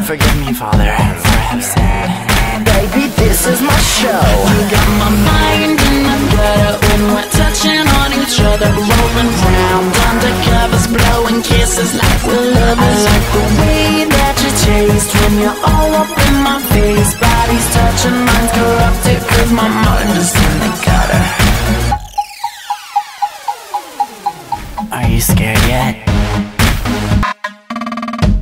Forgive me, Father, for I have sinned. Baby, this is my show. You got my mind in the gutter when we're touching on each other, rolling round under covers, blowing kisses like we're lovers. I like the way that you taste when you're all up in my face. Bodies touching, minds corrupted, 'cause my mind is